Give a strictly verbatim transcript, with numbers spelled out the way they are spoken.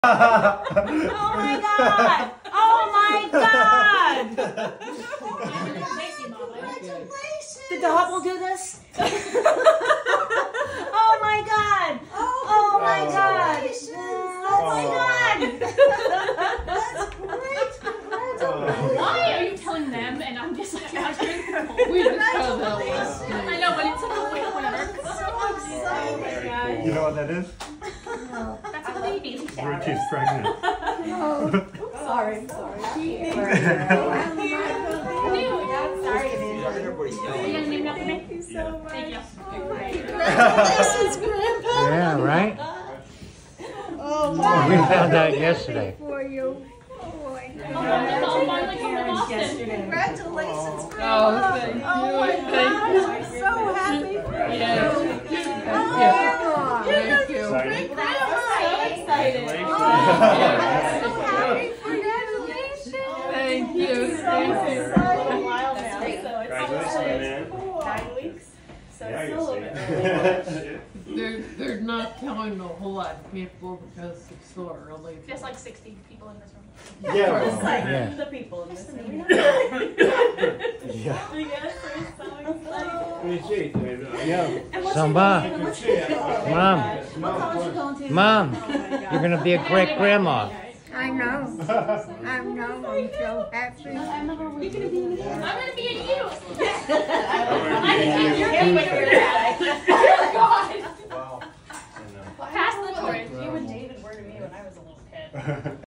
Oh my god! Oh my god! Congratulations! Did the hubble do this? Oh my god! Oh my god! Oh my god! That's great! Congratulations! Why are you telling them and I'm just like, I don't We just found that last I night. know, but it's such a weird whatever. So excited! You know what that is? That's a baby. Richie's pregnant. Sorry, sorry. Sorry, Thank you so much. Thank you. Congratulations, Grandpa! Yeah, right? Oh, We wow. found out yesterday. For you. Oh, boy. Oh, I'll finally come to Boston. Congratulations, Oh, Grandpa! thank you. Oh, my Thank God. you. I'm so happy for you. Yes. Oh, Thank you. Exciting. Excited. Oh, I'm so happy. Congratulations. Thank you. Thank you. Congratulations, man. Nine weeks. So Yeah, I it's can still a see little bit it. They're, they're not telling a whole lot of people because it's so early. There's like sixty people in this room. Yeah. Just like Yeah. the people in this room. Yeah. You guys are so excited. Yeah. And what's Samba. your name? What's your name? Mom, What college you going to? Mom, Oh my God. you're gonna be a great grandma. I know. I know. I'm so happy. I'm gonna be in you. I can't wait for that.